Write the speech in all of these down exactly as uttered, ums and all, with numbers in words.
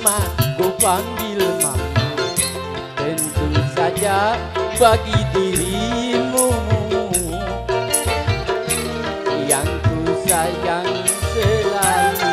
Mama, ku panggil mama, tentu saja bagi dirimu yang ku sayang selalu.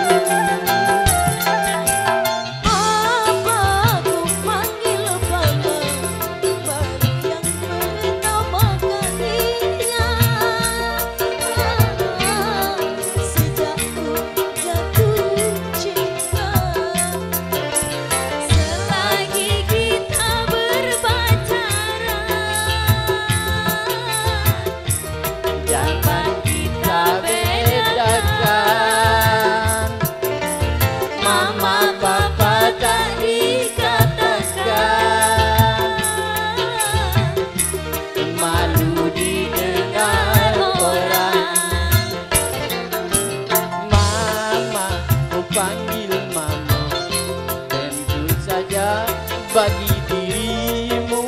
Bagi dirimu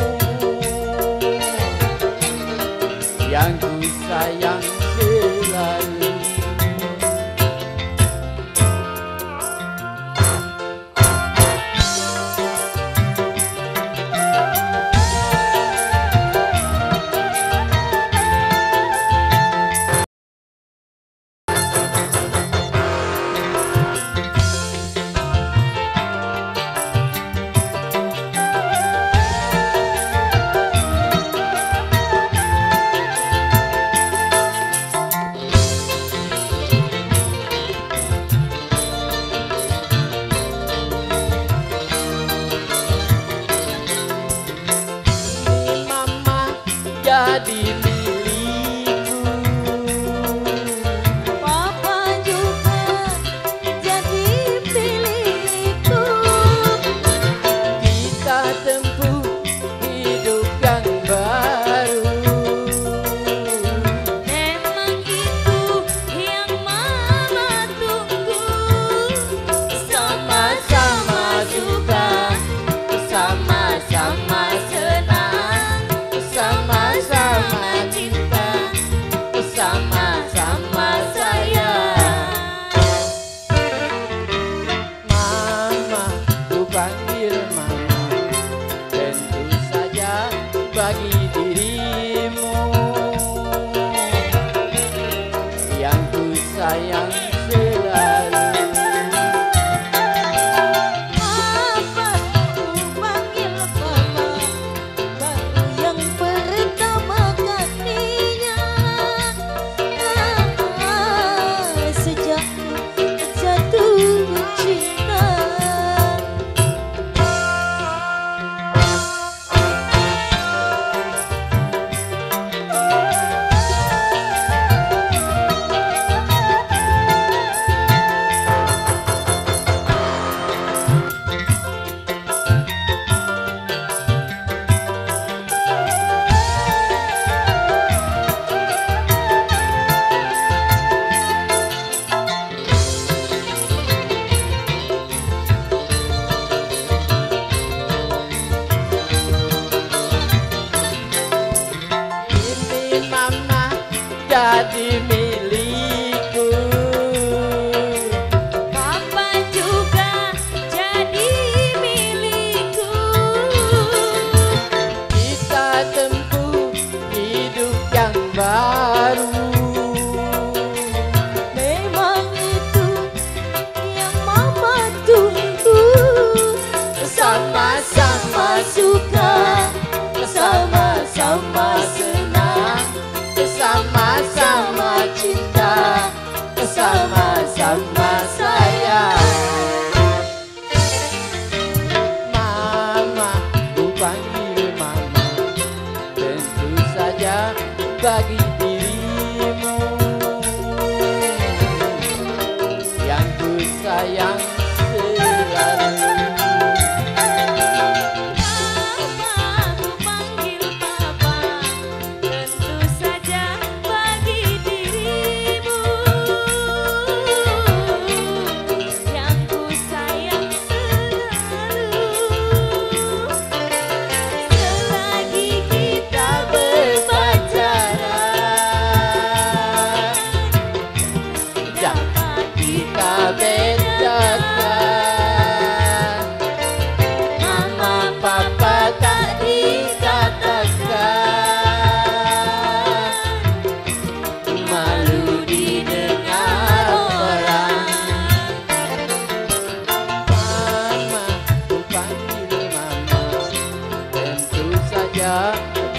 yang ku sayang selalu. Jadi milikku, Papa juga jadi milikku. kita tempuh hidup yang baru. Memang itu yang Mama tunggu. Sama-sama suka, sama-sama senang, sama-sama cinta, sama-sama sayang. Mama, ku panggil mama, tentu saja bagi dirimu yang ku sayang selalu. Papa, ku panggil Papa, baru yang pertama kalinya. Ah, sejak jatuh cinta. Ini mama jadi milikku, Papa juga jadi milikku. kita tempuh hidup yang baru. Memang itu yang Mama tunggu. Sama-sama suka, sama-sama senang, Sama-sama cinta, sama-sama sayang. Mama, ku panggil mama, tentu saja bagi dirimu yang ku sayang selalu. Papa, ku panggil Papa, tentu saja bagi dirimu yang ku sayang selalu. Selagi kita berpacaran,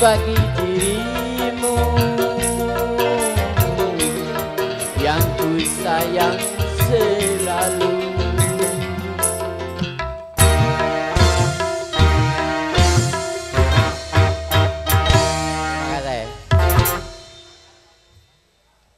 bagi